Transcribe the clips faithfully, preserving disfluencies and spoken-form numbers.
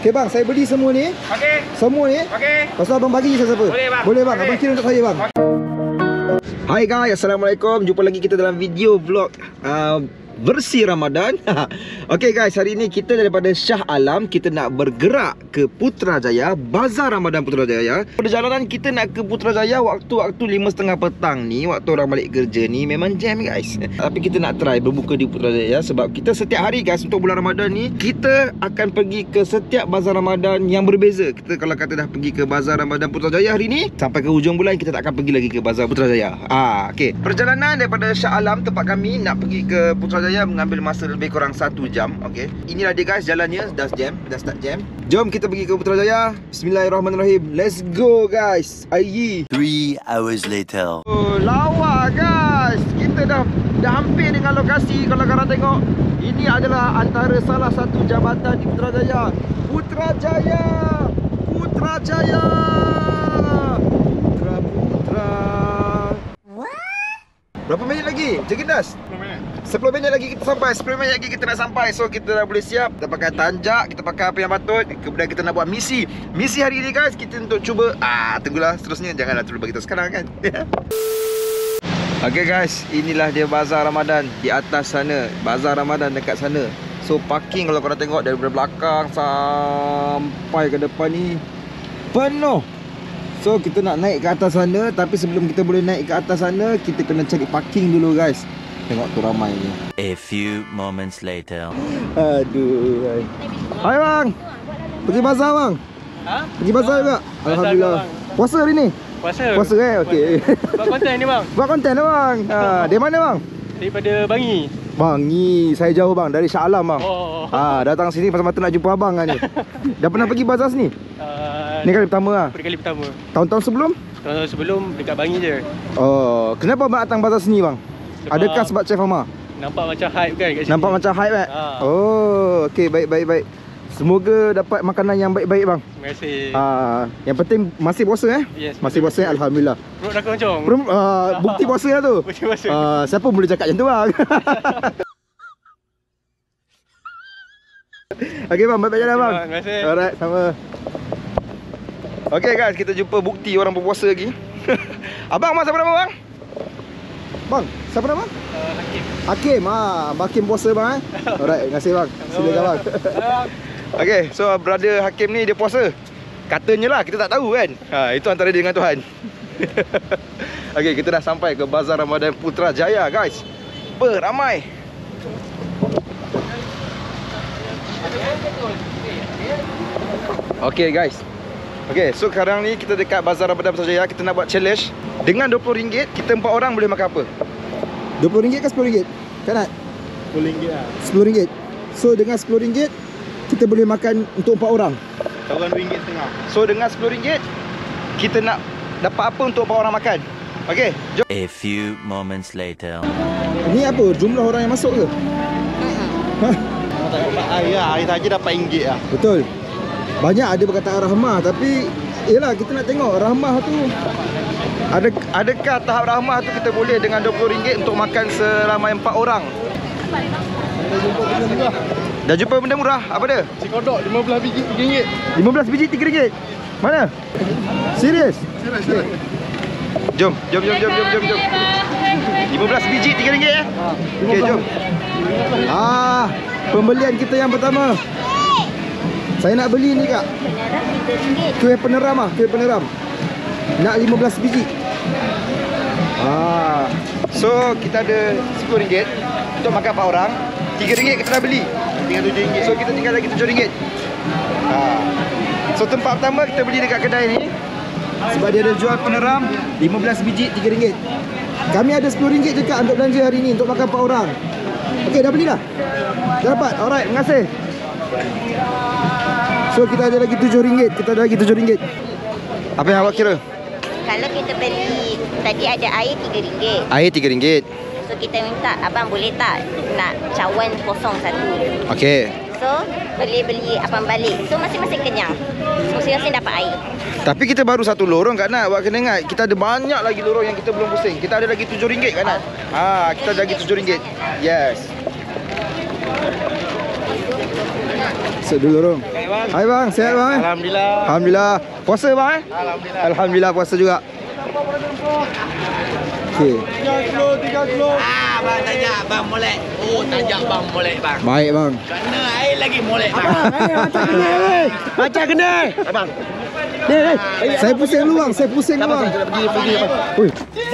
Okay bang, saya beli semua ni. Okey. Semua ni. Okey. Lepas tu abang bagi siapa? Boleh bang. Boleh bang, Boleh. abang kira untuk saya bang. Hai guys, Assalamualaikum. Jumpa lagi kita dalam video vlog uh, versi Ramadan. Okay guys, hari ini kita daripada Shah Alam, kita nak bergerak ke Putrajaya, Bazar Ramadan Putrajaya. Perjalanan kita nak ke Putrajaya waktu-waktu lima tiga puluh petang ni, waktu orang balik kerja ni memang jam guys. Tapi kita nak try berbuka di Putrajaya sebab kita setiap hari guys untuk bulan Ramadan ni kita akan pergi ke setiap Bazar Ramadan yang berbeza. Kita kalau kata dah pergi ke Bazar Ramadan Putrajaya hari ni, sampai ke hujung bulan kita tak akan pergi lagi ke Bazar Putrajaya. Ah, okey. Perjalanan daripada Shah Alam tempat kami nak pergi ke Putrajaya mengambil masa lebih kurang satu jam. Okey. Inilah dia guys jalannya, dah jam, dah start jam. Jom kita pergi ke Putrajaya. Bismillahirrahmanirrahim. Let's go guys. Ayi. Three hours later. Oh, lawa guys. Kita dah dah hampir dengan lokasi. Kalau korang tengok, ini adalah antara salah satu jabatan di Putrajaya. Putrajaya. Putrajaya. Putra Putra. Berapa minit lagi? Jegedas? sepuluh minit lagi kita sampai. sepuluh minit lagi kita nak sampai. So kita dah boleh siap. Kita pakai tanjak, kita pakai apa yang patut. Kemudian kita nak buat misi. Misi hari ni guys, kita untuk cuba Ah, tunggulah seterusnya. Janganlah terlalu beritahu sekarang kan. Okay guys, inilah dia Bazar Ramadan di atas sana. Bazar Ramadan dekat sana. So parking kalau korang tengok dari belakang sampai ke depan ni penuh. So kita nak naik ke atas sana. Tapi sebelum kita boleh naik ke atas sana, kita kena cari parking dulu guys. Tengok tu ramai ni. A few moments later. Aduh. Hai bang. Pergi bazar bang. Ha? Pergi bazar juga. Bazar Alhamdulillah. juga, bang. Puasa hari ni? Puasa. Puasa eh? Okey. Buat konten ni bang. Buat konten lah bang. Ha, dari mana bang? Daripada Bangi. Bangi. Saya jauh bang, dari Shah Alam bang. Oh. Ha, datang sini masa-masa nak jumpa abang kan ni. Dah pernah pergi bazar sini? Uh, Ni kali pertama lah. Pada kali pertama. Tahun-tahun sebelum? Tahun sebelum dekat Bangi je. Oh, kenapa abang datang bazar sini bang? Sebab Adakah sebab Chef Amar? Nampak macam hype kan kat sini. Nampak macam hype eh? Ha. Oh, okey, baik baik baik. Semoga dapat makanan yang baik-baik bang. Terima kasih. Ah, yang penting masih puasa eh? Yes, masih puasa, alhamdulillah. Perut dah keroncong. Belum uh, bukti puasa lah tu. Bukti puasa. Ah, siapa boleh cakap macam tu bang? Okey bang, baik-baik jalan bang. Terima kasih. Alright, sama. Okey guys, kita jumpa bukti orang berpuasa lagi. Abang, abang siapa nama bang? Bang, siapa nama? Uh, Hakim. Hakim. Ah, Abang Hakim puasa bang eh. Alright, terima kasih bang. Silakan bang. Okey, so brother Hakim ni dia puasa. Katanya lah, kita tak tahu kan. Ha, itu antara dia dengan Tuhan. Okey, kita dah sampai ke Bazar Ramadan Putrajaya guys. Beramai. Okey guys. Okey, so sekarang ni kita dekat Bazar Ramadan Putrajaya. Kita nak buat challenge. Dengan dua puluh ringgit, kita empat orang boleh makan apa? dua puluh ringgit ke sepuluh ringgit? Kan? sepuluh ringgit lah. sepuluh ringgit. So dengan sepuluh ringgit kita boleh makan untuk empat orang. Seorang ringgit setengah. So dengan sepuluh ringgit kita nak dapat apa untuk empat orang makan? Okey, jom. A few moments later. Ini apa? Jumlah orang yang masuk ke? Ha? Tak dapat air lah. Air saja dapat ringgit lah. Betul. Banyak ada perkataan rahmah tapi yelah kita nak tengok rahmah tu ada adakah tahap rahmah tu kita boleh dengan dua puluh ringgit untuk makan seramai empat orang. Dah jumpa benda murah. Dah jumpa benda murah? Apa dia? Si kodok lima belas biji tiga ringgit. lima belas biji tiga ringgit. Mana? Serius? Serius, serius. Jom, jom, jom, jom, jom, jom, jom. lima belas biji tiga ringgit eh? Okey, jom. Ah, pembelian kita yang pertama. Saya nak beli ni kak. Kuih peneram ah, kuih peneram. Nak lima belas biji. Ah. So kita ada sepuluh ringgit untuk makan empat orang. tiga ringgit kita dah beli. Tinggal tujuh ringgit. So kita tinggal lagi tujuh ringgit. Ah. So tempat pertama kita beli dekat kedai ni sebab dia ada jual peneram lima belas biji tiga ringgit. Kami ada sepuluh ringgit je kak untuk belanja hari ni untuk makan empat orang. Okey, dah belilah. Dah dapat. Alright, terima kasih. So kita ada lagi tujuh ringgit. Kita ada lagi tujuh ringgit. Apa yang awak kira? Kalau kita beli tadi ada air tiga ringgit. Air tiga ringgit. So kita minta abang boleh tak nak cawan kosong satu. Okey. So boleh beli abang balik. So masing-masing kenyang. Masing-masing dapat air. Tapi kita baru satu lorong Kak Nat. Awak kena ingat kita ada banyak lagi lorong yang kita belum pusing. Kita ada lagi tujuh ringgit Kak Nat. Ah, kita ada lagi tujuh ringgit. Yes. So dulu lorong. bang. Hai bang, sihat bang? Alhamdulillah. Alhamdulillah. Puasa bang eh? Alhamdulillah. Alhamdulillah puasa juga. Okey. tiga kilo, tiga kilo. Ah, bang tajak bang molek. Oh, tajak bang molek bang. Baik bang. Kena air lagi molek bang. Macam kena weh. Macam kena. Abang. Ni ni. Saya pusing dulu bang, saya pusing dulu bang. Pergi, pergi bang. Ui.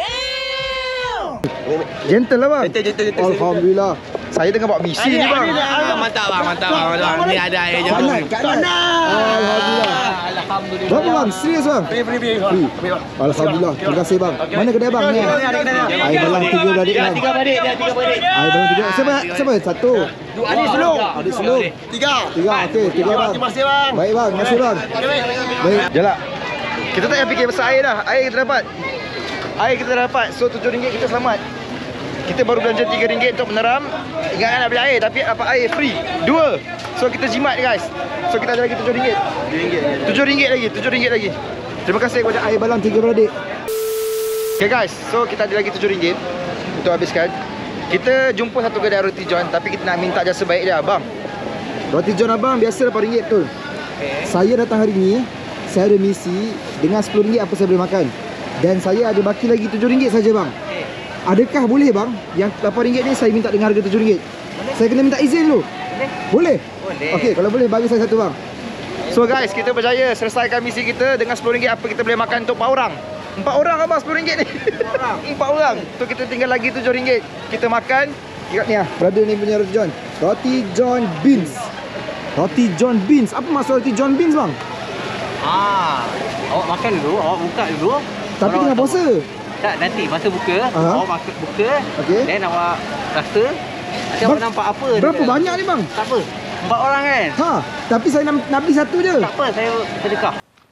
Gentle lah bang. Gentle, gentle, gentle. Alhamdulillah. Saya tengah buat misi ni bang. Ah, mantap bang, mantap bang. mantap bang. Ni ada air je. Kanan, kanan. Alhamdulillah. Alhamdulillah. Berapa bang? Serius bang? Pergi, pergi, pergi. Ui. Alhamdulillah. Terima kasih bang. Mana kedai bang ni? Air balang tiga beradik bang. Tiga beradik, dia tiga beradik. Air balang tiga. Siapa? Siapa? Satu. Dua adik sulung. Adik sulung. Tiga. Tiga. Okey, tiga bang. Terima kasih bang. Baik bang, terima kasih bang. Baik. Jalan. Kita tak payah fikir pasal air dah. Air kita dapat. Air kita dapat. So tujuh ringgit kita selamat. Kita baru belanja tiga ringgit untuk meneram. Ingatkan nak beli air tapi dapat air free. Dua. So kita jimat guys. So kita ada lagi tujuh ringgit. tujuh ringgit lagi, tujuh ringgit lagi. Terima kasih kepada air balang tiga beradik. Okay guys, so kita ada lagi tujuh ringgit untuk habiskan. Kita jumpa satu kedai roti john tapi kita nak minta jasa baik dia, abang. Roti john abang biasa lapan ringgit betul. Okay. Saya datang hari ni, saya ada misi dengan sepuluh ringgit apa saya boleh makan. Dan saya ada baki lagi tujuh ringgit saja bang. Okay. Adakah boleh bang yang lapan ringgit ni saya minta dengan harga tujuh ringgit? Boleh. Saya kena minta izin dulu. Boleh. Boleh? Boleh. Okey, kalau boleh bagi saya satu bang. So guys, kita berjaya selesaikan misi kita dengan sepuluh ringgit apa kita boleh makan untuk empat orang. empat orang abang sepuluh ringgit ni. empat orang. empat orang. So kita tinggal lagi tujuh ringgit. Kita makan. Ingat ni ah, brother ni punya roti john. Roti john beans. Roti john beans. Apa maksud roti john beans bang? Ah, awak makan dulu, awak buka dulu. Tapi tengah puasa. Tak, nanti masa buka, Aha. awak makan buka. Okey. Then awak rasa. Nanti awak nampak apa. Berapa dekat- banyak ni bang? Tak apa. Empat orang kan? Ha, tapi saya nak, nak beli satu je. Tak apa, saya sedekah.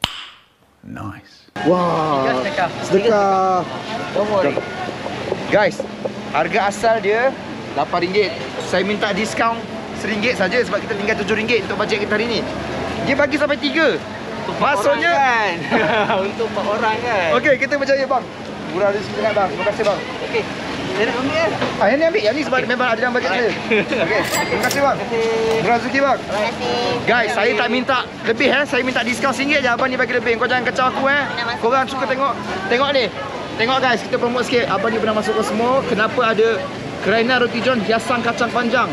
Wah. Tiga sedekah. Sedekah. Don't worry. Guys, harga asal dia lapan ringgit. Saya minta diskaun seringgit saja sebab kita tinggal tujuh ringgit untuk bajet kita hari ni. Dia bagi sampai tiga. Maksudnya kan? Untuk empat orang kan? okey, kita berjaya bang. Murah rezeki sangat bang. Terima kasih bang. Okey. Saya nak ambil kan? Ah, yang ni ambil. Yang ni sebab memang ada dalam bajet saya. Okey. Terima kasih bang. Murah rezeki bang. Terima kasih. Guys, saya tak minta lebih eh. Saya minta diskaun seringgit je. Abang ni bagi lebih. Kau jangan kacau aku eh. Korang suka tengok. Tengok ni. Tengok guys, kita promote sikit. Abang ni pernah masukkan semua. Kenapa ada kerana roti john hiasan kacang panjang.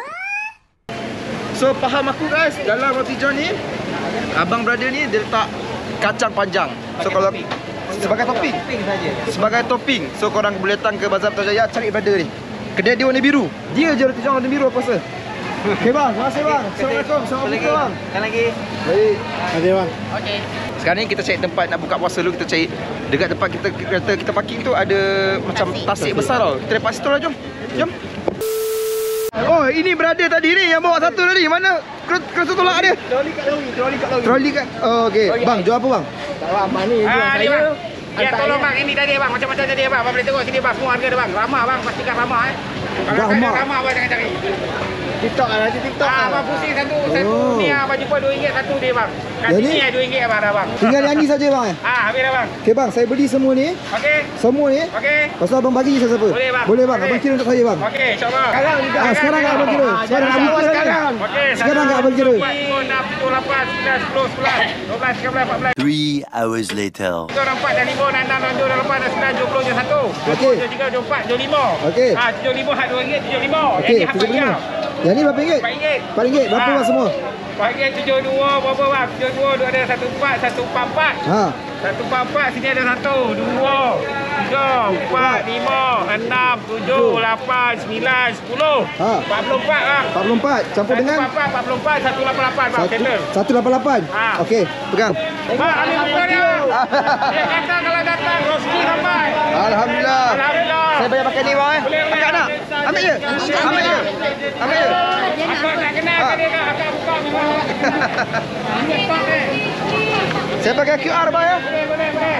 So faham aku guys, dalam roti john ni abang brother ni dia letak kacang panjang. So kalau sebagai topping. Topping saja. Sebagai topping. So korang boleh datang ke Bazar Putrajaya cari brother ni. Kedai dia warna biru. Dia je roti john warna biru aku rasa. Okey bang, terima kasih bang. Assalamualaikum. Assalamualaikum bang. Kan lagi? Baik. Terima kasih bang. Okey. Sekarang ni kita cari tempat nak buka puasa dulu. Kita cari dekat tempat kita kata kita parking tu ada macam tasik besar tau. Kita lepas situ lah, jom. Jom. Oh, ini brother tadi ni yang bawa satu tadi. Mana kereta tolak dia? Troli kat lori, troli kat lori. Troli kat. Oh, okey. Bang, jual apa bang? Tak apa, abang ni jual Ah, ni saya. bang. Ya, hantar tolong dia. bang, ini tadi bang, macam-macam tadi bang. Abang boleh tengok sini bang, semua harga dia bang. Ramah bang, pastikan ramah eh. Kalau tak ada Ramah. ramah abang jangan cari. TikTok lah, nanti TikTok Ah, lah. abang pusing satu, satu Oh. ni abang jumpa dua ringgit satu dia bang. Kat Jadi? sini dua ringgit abang dah bang. Tinggal yang ni saja bang eh? Ah, habis dah bang. Okey bang, saya beli semua ni. Okey. Semua ni. Okey. Pasal abang bagi je siapa? Boleh, bang. Boleh bang, Okey. abang kira untuk saya bang. Okey, insya-Allah. Sekarang juga. Ah, sekarang tak abang kira. Sekarang jangan abang awal kira. sekarang. Okey, Sekarang tak abang kira. empat, enam, tujuh, lapan, sembilan, sepuluh, sebelas, dua belas, tiga belas, empat belas. Three hours later. Tiga, empat, dan lima, dan enam, dan tujuh, dan lapan, dan sembilan, dua puluh, dan satu. Okey. Dua tiga, dua empat, dua lima. Okey. Ah, tujuh lima, hak dua ringgit, tujuh lima. Okey, Yang ni hak tujuh puluh lima. panjang. Yang ni berapa ringgit? Empat ringgit. Empat ringgit. Berapa Ah. bang semua? Bagi tujuh dua berapa bang? tujuh dua dua ada satu empat, satu empat empat. Ha. satu empat empat sini ada satu, dua, tiga, empat, lima, enam, tujuh, lapan, sembilan, sepuluh. Ha. empat puluh empat bang. empat puluh empat campur dengan empat puluh empat, empat puluh empat, seratus lapan puluh lapan bang. satu Settle. seratus lapan puluh lapan. Ha. Okey, pegang. Bang, ambil buku dia. Dia datang kalau datang, rezeki sampai. Alhamdulillah. Alhamdulillah. Saya bayar pakai ni bang eh. Boleh, boleh. Akak nak? Ambil je. Ambil je. Ambil je. Akak tak kenal Ha. ke dia kan? Akak buka memang. Ambil pak eh. Saya pakai Q R bang ya. Boleh, boleh, boleh.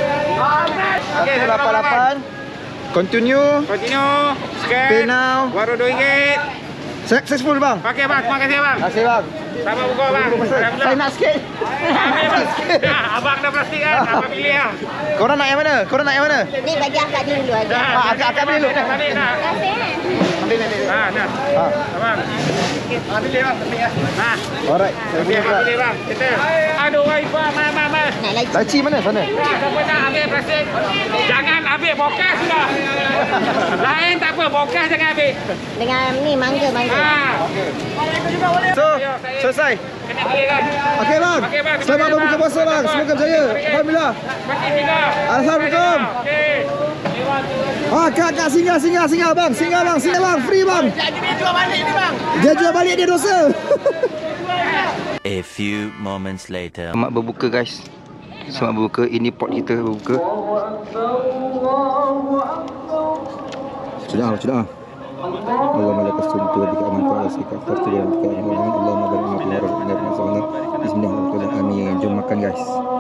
Okey, seratus lapan puluh lapan. Continue. Continue. Scan. Pay now. Baru dua ringgit. Successful bang. Okey bang, terima kasih bang. Terima kasih bang. Sama buka bang. Saya nak sikit. Ambil bang. Nah, abang dah plastik kan. Abang pilih lah. Korang nak yang mana? Korang nak yang mana? Ni bagi akak dulu aja. Nah, akak- akak pilih dulu. Balik nak. Terima kasih. Ambil ambil. Nah, nah. Ha. Abang. Ambil bang, ambil ya. Nah. Alright. Saya Pilih pilih bang, pula. pilih bang. Kita. Aduh, wai pa, ma ma ma. Nak lagi. Laci mana sana? Siapa nak ambil plastik? Jangan ambil bokas sudah. Lain tak apa, bokas jangan ambil. Dengan ni mangga mangga. Ha. So, selesai. Kena pilih kan. Okey bang. Okey, bang. Selamat berbuka puasa bang. Semoga berjaya. Alhamdulillah. Makin tiga. Assalamualaikum. Okey. Ah, kak, kak, singgah, singgah, singgah bang. Singgah bang, singgah bang. Free bang. Dia jual balik ni bang. Dia jual balik dia dosa. A few moments later. Selamat berbuka guys. Selamat berbuka. Ini pot kita berbuka. Sudah, sudah. Allah malaikat suntu wa bika aman ta'ala sikap fartu dan bika aman Allah mabarak maaf ya Rabbi dan masalah. Bismillahirrahmanirrahim. Amin. Jom makan guys.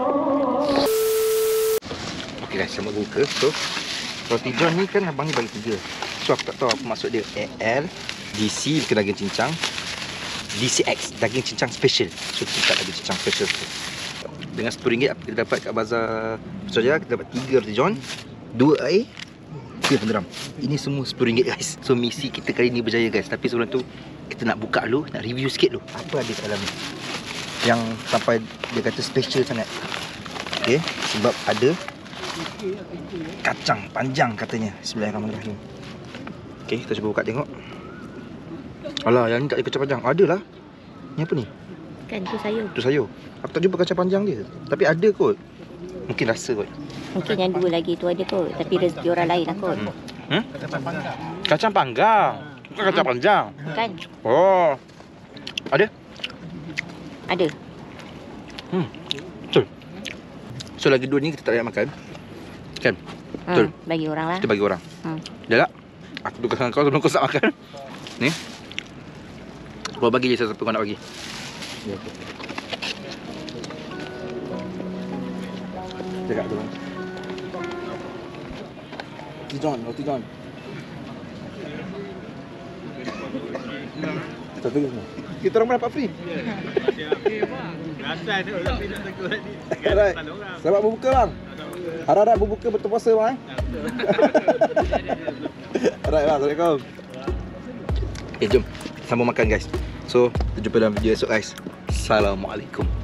Okay guys, selamat berbuka. So, roti john ni kan abang ni bagi tiga. So aku tak tahu apa maksud dia. A L, D C ke daging cincang, D C X daging cincang special. So kita daging cincang special tu. Dengan sepuluh ringgit kita dapat kat bazar Putrajaya, kita dapat tiga roti john, dua air, tiga penderam. Ini semua sepuluh ringgit guys. So misi kita kali ni berjaya guys. Tapi sebelum tu kita nak buka dulu, nak review sikit dulu apa ada kat dalam ni. Yang sampai dia kata special sangat. Okay, sebab ada kacang panjang katanya. Bismillahirrahmanirrahim. Okay, kita cuba buka tengok. Alah, yang ni tak ada kacang panjang. Ada lah. Ni apa ni? Kan tu sayur. Tu sayur. Aku tak jumpa kacang panjang dia. Tapi ada kot. Mungkin rasa kot. Mungkin yang dua lagi tu ada kot. Tapi rezeki orang lain lah kot. Hmm? Kacang panggang. Bukan kacang panjang. Kan? Oh. Ada? Ada. Hmm. Betul. So lagi dua ni kita tak payah makan. Kan? Betul. Hmm, bagi orang lah. Kita bagi orang. Hmm. Dah tak? Aku tugaskan kau sebelum kau start makan. Ni. Kau bagi je siapa kau nak bagi. Ya, okay. Cakap tu bang. Roti john, roti john. Satu lagi semua. Kita orang dapat free. Alright. Selamat berbuka bang. Harap-harap berbuka betul puasa bang. Alright bang, Assalamualaikum. Okay, jom sambung makan guys. So, kita jumpa dalam video esok guys. Assalamualaikum.